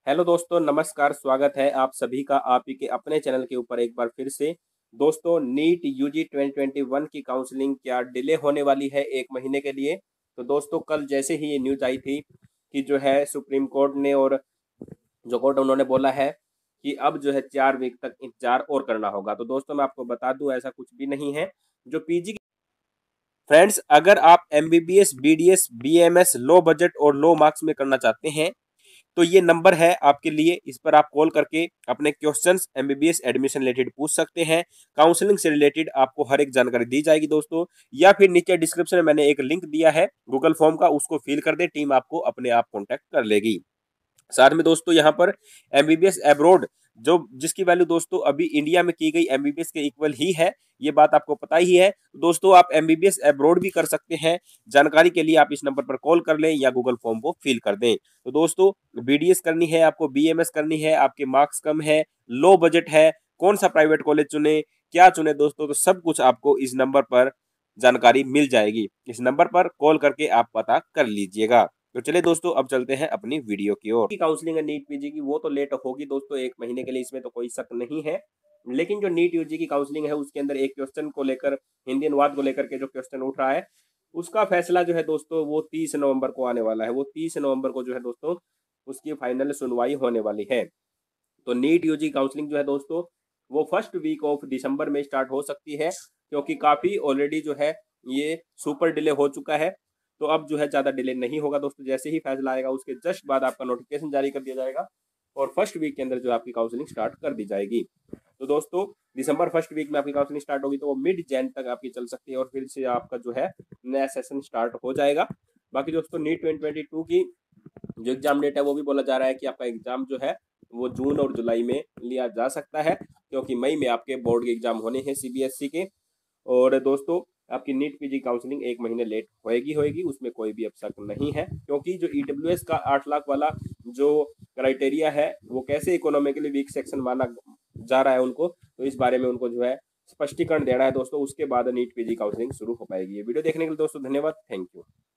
Hello दोस्तों, नमस्कार। स्वागत है आप सभी का आप ही के अपने चैनल के ऊपर एक बार फिर से। दोस्तों, नीट यूजी 2021 की काउंसलिंग क्या डिले होने वाली है 1 महीने के लिए। तो दोस्तों, कल जैसे ही ये न्यूज आई थी कि जो है सुप्रीम कोर्ट ने और जो कोर्ट उन्होंने बोला है कि अब जो है 4 वीक तक इंतजार और करना होगा। तो दोस्तों, मैं आपको बता दूं, ऐसा कुछ भी नहीं है। जो पीजी फ्रेंड्स, अगर आप MBBS, BDS, BMS low budget और लो मार्क्स में करना चाहते हैं तो ये नंबर है आपके लिए। इस पर आप कॉल करके अपने क्वेश्चंस एमबीबीएस एडमिशन रिलेटेड पूछ सकते हैं। काउंसलिंग से रिलेटेड आपको हर एक जानकारी दी जाएगी दोस्तों। या फिर नीचे डिस्क्रिप्शन में मैंने एक लिंक दिया है गूगल फॉर्म का, उसको फिल कर दे, टीम आपको अपने आप कॉन्टेक्ट कर लेगी। साथ में दोस्तों यहाँ पर एमबीबीएस एब्रोड जो जिसकी वैल्यू दोस्तों अभी इंडिया में की गई एमबीबीएस के इक्वल ही है, ये बात आपको पता ही है। दोस्तों, आप एमबीबीएस एब्रोड भी कर सकते हैं। जानकारी के लिए आप इस नंबर पर कॉल कर लें या गूगल फॉर्म को फिल कर दें। तो दोस्तों, बीडीएस करनी है आपको, बीएमएस करनी है, आपके मार्क्स कम है, लो बजट है, कौन सा प्राइवेट कॉलेज चुने, क्या चुने दोस्तों, तो सब कुछ आपको इस नंबर पर जानकारी मिल जाएगी। इस नंबर पर कॉल करके आप पता कर लीजिएगा। तो चलिए दोस्तों, अब चलते हैं अपनी वीडियो की ओर। काउंसलिंग है नीट पीजी की, वो तो लेट होगी दोस्तों 1 महीने के लिए, इसमें तो कोई शक नहीं है। लेकिन जो नीट यूजी की काउंसलिंग है उसके अंदर एक क्वेश्चन को लेकर, हिंदी अनुवाद को लेकर के जो क्वेश्चन उठ रहा है, उसका फैसला जो है दोस्तों वो 30 नवंबर को आने वाला है। वो 30 नवंबर को जो है दोस्तों उसकी फाइनल सुनवाई होने वाली है। तो नीट यूजी काउंसलिंग जो है दोस्तों वो फर्स्ट वीक ऑफ दिसंबर में स्टार्ट हो सकती है, क्योंकि काफ़ी ऑलरेडी जो है ये सुपर डिले हो चुका है। तो अब जो है ज़्यादा डिले नहीं होगा दोस्तों। जैसे ही फैसला आएगा उसके जस्ट बाद आपका नोटिफिकेशन जारी कर दिया जाएगा और फर्स्ट वीक के अंदर जो आपकी काउंसलिंग स्टार्ट कर दी जाएगी। तो दोस्तों, दिसंबर फर्स्ट वीक में आपकी काउंसलिंग स्टार्ट होगी, तो वो मिड जैन तक आपकी चल सकती है और फिर से आपका जो है नया सेशन स्टार्ट हो जाएगा। बाकी दोस्तों, नीट 2022 की जो एग्जाम डेट है वो भी बोला जा रहा है कि आपका एग्जाम जो है वो जून और जुलाई में लिया जा सकता है, क्योंकि मई में आपके बोर्ड के एग्जाम होने हैं सीबीएसई के। और दोस्तों, आपकी नीट पीजी काउंसलिंग 1 महीने लेट होएगी होएगी, उसमें कोई भी अब शक नहीं है, क्योंकि जो ईडब्ल्यूएस का 8 लाख वाला जो क्राइटेरिया है वो कैसे इकोनॉमिकली वीक सेक्शन माना जा रहा है उनको, तो इस बारे में उनको जो है स्पष्टीकरण देना है दोस्तों। उसके बाद नीट पीजी काउंसलिंग शुरू हो पाएगी। ये वीडियो देखने के लिए दोस्तों धन्यवाद, थैंक यू।